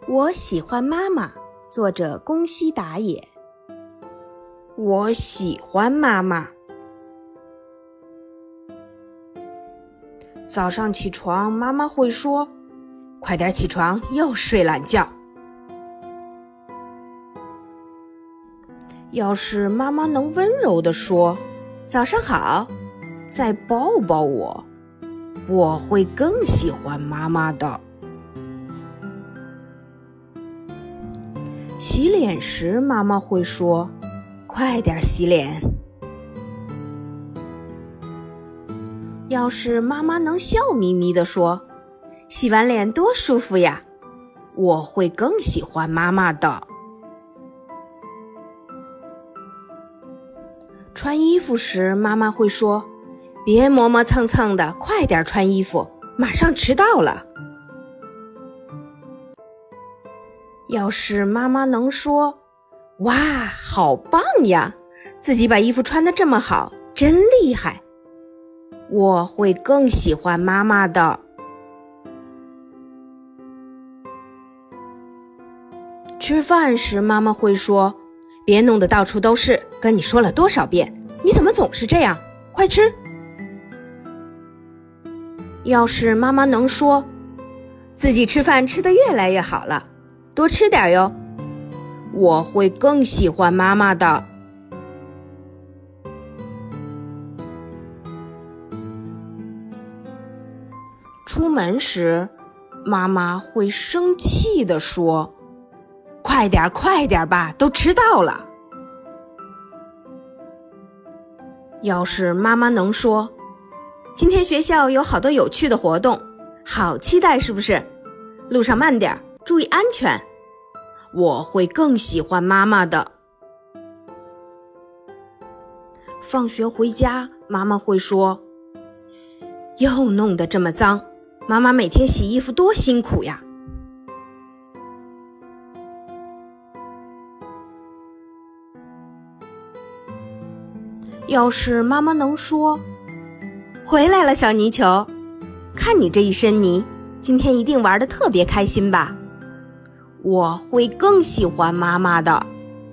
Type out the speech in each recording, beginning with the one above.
我喜欢妈妈，作者宫西达也。我喜欢妈妈。早上起床，妈妈会说：“快点起床，又睡懒觉。”要是妈妈能温柔地说：“早上好，再抱抱我”，我会更喜欢妈妈的。洗脸时，妈妈会说：“快点洗脸。”要是妈妈能笑眯眯地说：“洗完脸多舒服呀”，我会更喜欢妈妈的。穿衣服时，妈妈会说：“别磨磨蹭蹭的，快点穿衣服，马上迟到了。”要是妈妈能说：“哇，好棒呀，自己把衣服穿得这么好，真厉害”，我会更喜欢妈妈的。吃饭时，妈妈会说：“别弄得到处都是，跟你说了多少遍，你怎么总是这样？快吃！”要是妈妈能说：“自己吃饭吃得越来越好了，多吃点哟”，我会更喜欢妈妈的。出门时，妈妈会生气地说：“快点快点吧，都迟到了。”要是妈妈能说：“今天学校有好多有趣的活动，好期待是不是？路上慢点，注意安全”，我会更喜欢妈妈的。放学回家，妈妈会说：“又弄得这么脏，妈妈每天洗衣服多辛苦呀。”要是妈妈能说：“回来了，小泥球，看你这一身泥，今天一定玩得特别开心吧”，我会更喜欢妈妈的。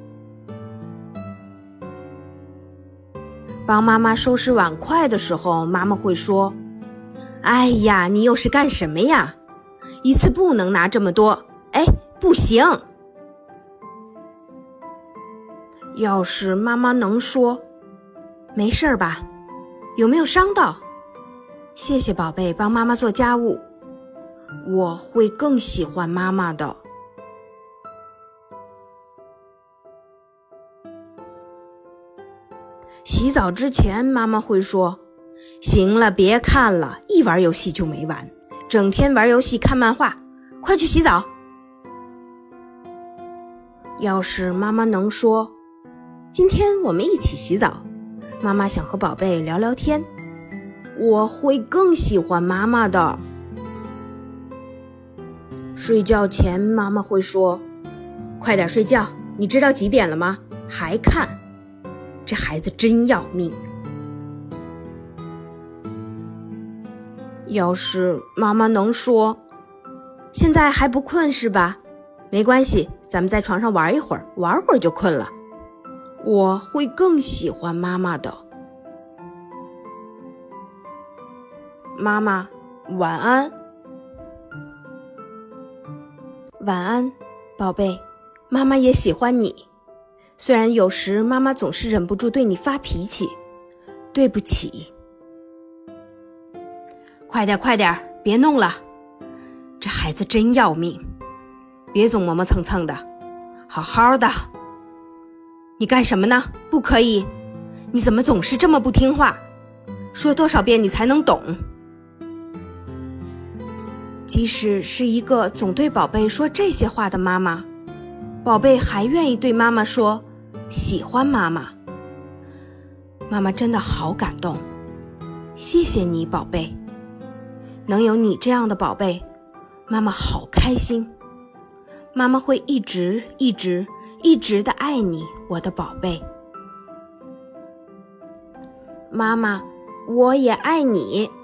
帮妈妈收拾碗筷的时候，妈妈会说：“哎呀，你又是干什么呀？一次不能拿这么多，哎，不行。”要是妈妈能说：“没事吧？有没有伤到？谢谢宝贝，帮妈妈做家务”，我会更喜欢妈妈的。洗澡之前，妈妈会说：“行了，别看了，一玩游戏就没完，整天玩游戏看漫画，快去洗澡。”要是妈妈能说：“今天我们一起洗澡，妈妈想和宝贝聊聊天”，我会更喜欢妈妈的。睡觉前，妈妈会说：“快点睡觉，你知道几点了吗？还看，这孩子真要命。”要是妈妈能说：“现在还不困是吧？没关系，咱们在床上玩一会儿，玩会儿就困了”，我会更喜欢妈妈的。妈妈，晚安。晚安，宝贝，妈妈也喜欢你。虽然有时妈妈总是忍不住对你发脾气，对不起。快点快点，别弄了，这孩子真要命，别总磨磨蹭蹭的，好好的。你干什么呢？不可以，你怎么总是这么不听话？说多少遍你才能懂？即使是一个总对宝贝说这些话的妈妈，宝贝还愿意对妈妈说喜欢妈妈。妈妈真的好感动，谢谢你，宝贝。能有你这样的宝贝，妈妈好开心。妈妈会一直的爱你，我的宝贝。妈妈，我也爱你。